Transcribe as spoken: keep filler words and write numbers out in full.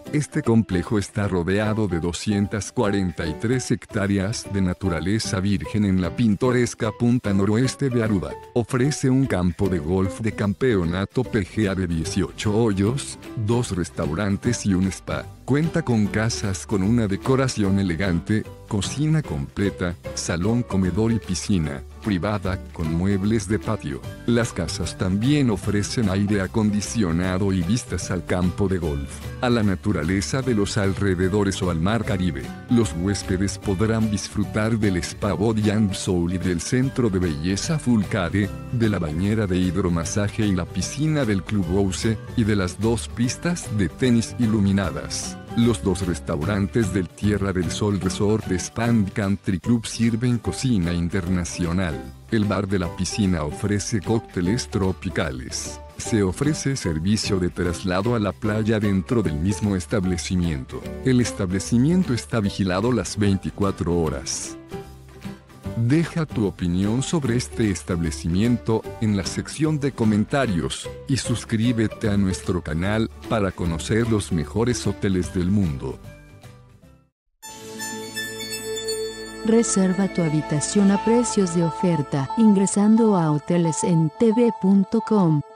Este complejo está rodeado de doscientas cuarenta y tres hectáreas de naturaleza virgen en la pintoresca punta noroeste de Aruba. Ofrece un campo de golf de campeonato P G A de dieciocho hoyos, dos restaurantes y un spa. Cuenta con casas con una decoración elegante, cocina completa, salón, comedor y piscina privada con muebles de patio. Las casas también ofrecen aire acondicionado y vistas al campo de golf, a la naturaleza de los alrededores o al mar Caribe. Los huéspedes podrán disfrutar del spa Body and Soul y del centro de belleza Fulcare, de la bañera de hidromasaje y la piscina del Clubhouse, y de las dos pistas de tenis iluminadas. Los dos restaurantes del Tierra del Sol Resort de Spa and Country Club sirven cocina internacional. El bar de la piscina ofrece cócteles tropicales. Se ofrece servicio de traslado a la playa dentro del mismo establecimiento. El establecimiento está vigilado las veinticuatro horas. Deja tu opinión sobre este establecimiento en la sección de comentarios y suscríbete a nuestro canal para conocer los mejores hoteles del mundo. Reserva tu habitación a precios de oferta ingresando a hoteles en t v punto com.